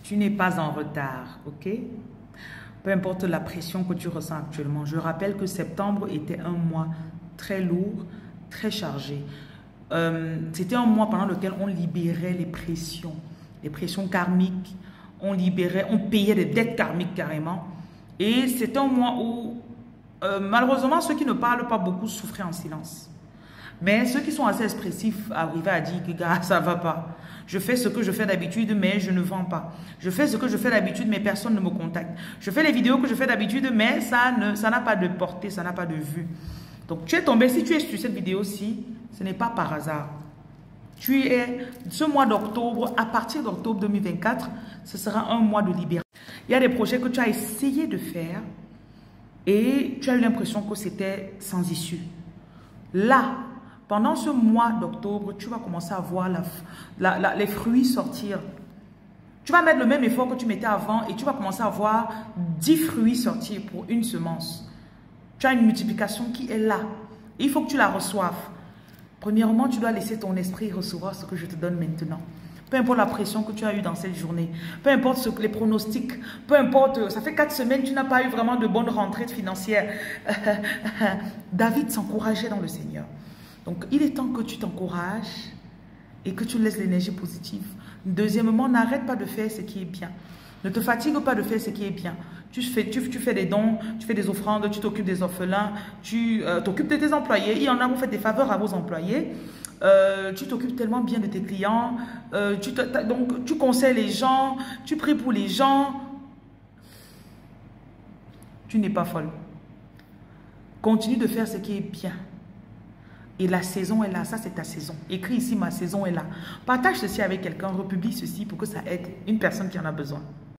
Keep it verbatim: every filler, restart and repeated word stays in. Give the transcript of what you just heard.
Tu n'es pas en retard, ok? Peu importe la pression que tu ressens actuellement. Je rappelle que septembre était un mois très lourd, très chargé. Euh, C'était un mois pendant lequel on libérait les pressions, les pressions karmiques. On libérait, on payait des dettes karmiques carrément. Et c'est un mois où, euh, malheureusement, ceux qui ne parlent pas beaucoup souffraient en silence. Mais ceux qui sont assez expressifs arrivaient à dire que gars, ça va pas. Je fais ce que je fais d'habitude, mais je ne vends pas. Je fais ce que je fais d'habitude, mais personne ne me contacte. Je fais les vidéos que je fais d'habitude, mais ça ne, ça n'a pas de portée, ça n'a pas de vue. Donc tu es tombé, si tu es sur cette vidéo-ci, ce n'est pas par hasard. Tu es, ce mois d'octobre, à partir d'octobre deux mille vingt-quatre, ce sera un mois de libération. Il y a des projets que tu as essayé de faire et tu as eu l'impression que c'était sans issue. Là, pendant ce mois d'octobre, tu vas commencer à voir la, la, la, les fruits sortir. Tu vas mettre le même effort que tu mettais avant et tu vas commencer à voir dix fruits sortir pour une semence. Tu as une multiplication qui est là. Et il faut que tu la reçoives. Premièrement, tu dois laisser ton esprit recevoir ce que je te donne maintenant. Peu importe la pression que tu as eue dans cette journée, peu importe ce que les pronostics, peu importe, ça fait quatre semaines que tu n'as pas eu vraiment de bonne rentrée financière. David s'encourageait dans le Seigneur. Donc, il est temps que tu t'encourages et que tu laisses l'énergie positive. Deuxièmement, n'arrête pas de faire ce qui est bien. Ne te fatigue pas de faire ce qui est bien. Tu fais, tu, tu fais des dons, tu fais des offrandes, tu t'occupes des orphelins, tu euh, t'occupes de tes employés. Il y en a, vous faites des faveurs à vos employés. Euh, tu t'occupes tellement bien de tes clients. Euh, tu, te, donc, tu conseilles les gens, tu pries pour les gens. Tu n'es pas folle. Continue de faire ce qui est bien. Et la saison est là, ça c'est ta saison. Écris ici, ma saison est là. Partage ceci avec quelqu'un, republie ceci pour que ça aide une personne qui en a besoin.